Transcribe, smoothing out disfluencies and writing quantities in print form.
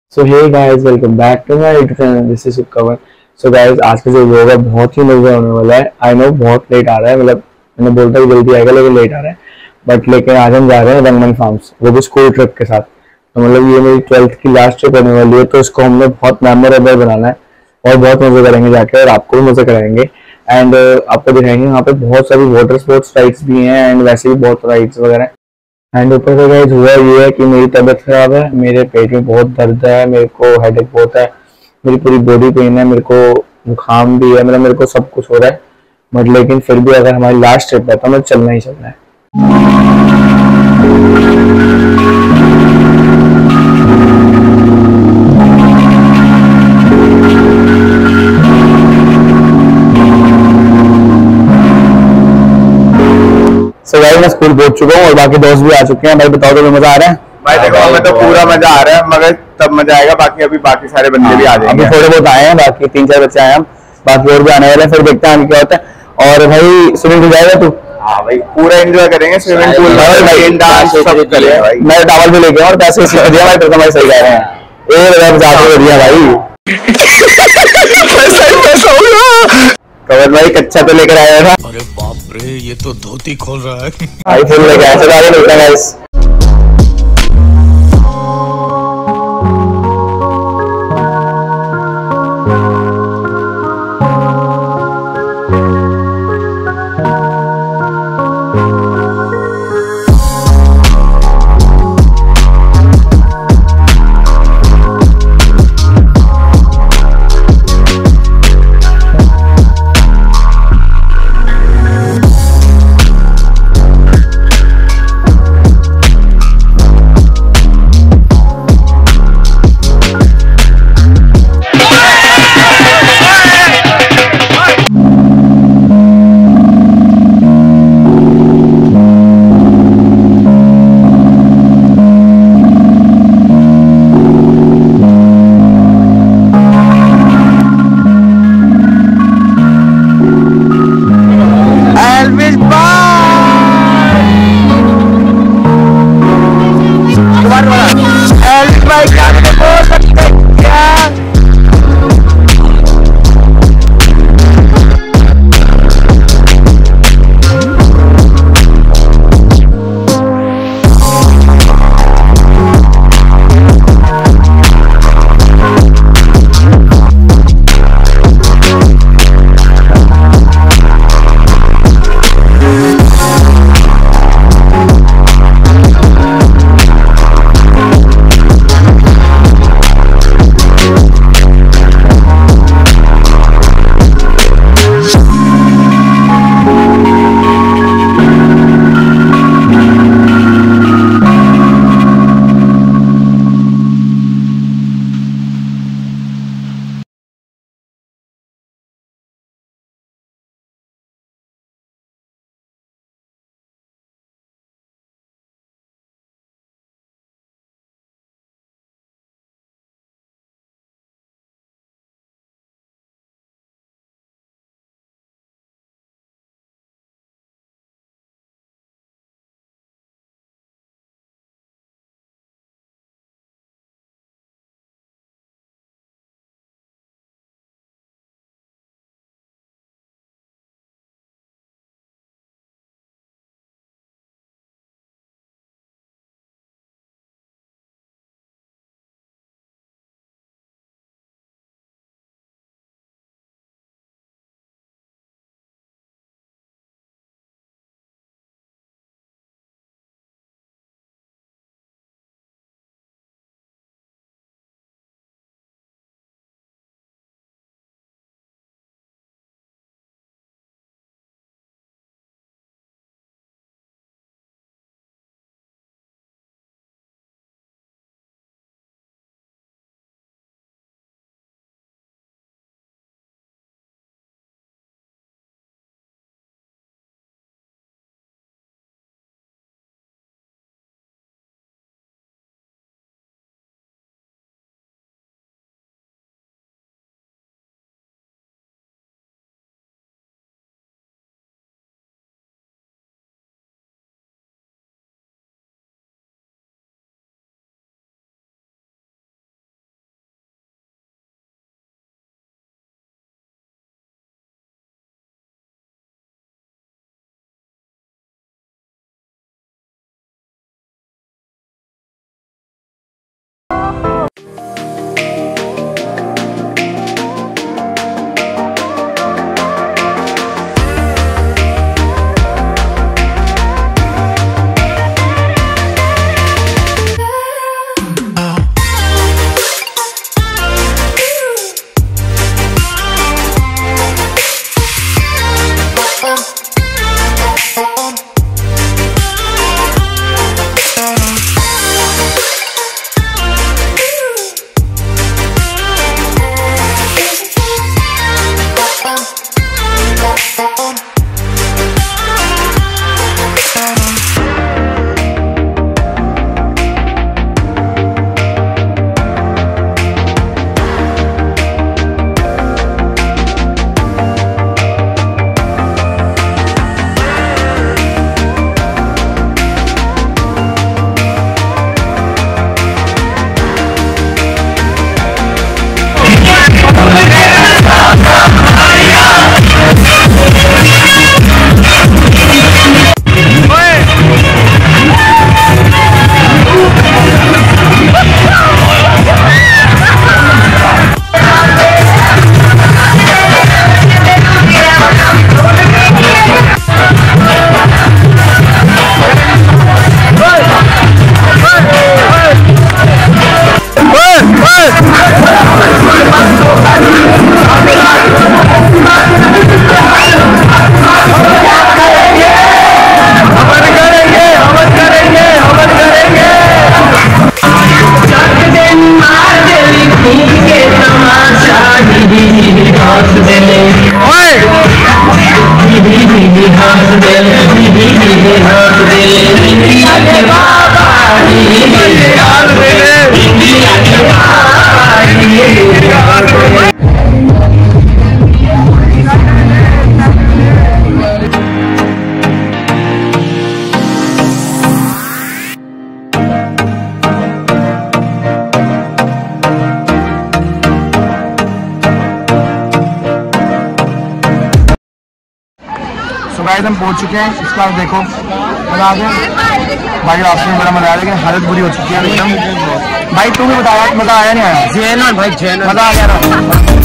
So hey guys, welcome back to my YouTube channel. This is cover. So guys, आज का जो vlog है बहुत ही मजेदार होने वाला है। आई नो बहुत लेट आ रहा है, मतलब मैंने बोलता कि जल्दी आएगा लेकिन लेट आ रहा है। बट लेकिन आज हम जा रहे हैं रंगमन फार्म्स, वो भी स्कूल ट्रिप के साथ। तो मतलब ये मेरी 12th की लास्ट ट्रिप होने वाली है, तो इसको हमने बहुत मेमोरेबल बनाना है और बहुत मजे करेंगे जाके, और आपको भी मजे कराएंगे। एंड आपको दिखाएंगे वहाँ पे बहुत सारी वाटर स्पोर्ट्स राइड्स भी हैं एंड वैसे भी बहुत राइड्स वगैरह। एंड ऊपर से गाइस हुआ ये है कि मेरी तबीयत खराब है, मेरे पेट में बहुत दर्द है, मेरे को हेडेक बहुत है, मेरी पूरी बॉडी पेन है, मेरे को जुकाम भी है, मतलब मेरे को सब कुछ हो रहा है। बट लेकिन फिर भी अगर हमारी लास्ट ट्रिप है तो हमें चलना ही चलना है। सो गाइस, मैं स्कूल पहुंच चुका हूँ और बाकी दोस्त भी आ चुके हैं। भाई बताओ, तो मजा आ रहा है? भाई देखो, हमें तो पूरा मजा आ रहा है, मगर तब मजा आएगा बाकी बाकी सारे बंदे भी आ जाएंगे। अभी थोड़े बहुत आए हैं, बाकी 3-4 बच्चे आए हैं, बाकी और भी आने वाले हैं, फिर देखते हैं आगे क्या होता है। और भाई स्विमिंग पूल जाएगा तू? हाँ भाई, पूरा एंजॉय करेंगे स्विमिंग पूल में, डांस सब करेंगे भाई। मैं टावल भी लेके और पैसे सीख दिया भाई, तो भाई सही कह रहे हैं। एक हजार ज्यादा हो दिया भाई। कवर भाई कच्चा तो लेकर आया था। अरे बाप रे, ये तो धोती खोल रहा है। भाई फुल लेके आया, चलो आगे मिलते हैं गाइस। गाइस हम पहुंच चुके हैं। इसका देखो मजा आ गया भाई, आपने बड़ा मजा आ गया। हालत बुरी हो चुकी है एकदम। भाई तू भी बताया मजा आया नहीं आया? जैन भाई जैन मजा आ गया ना?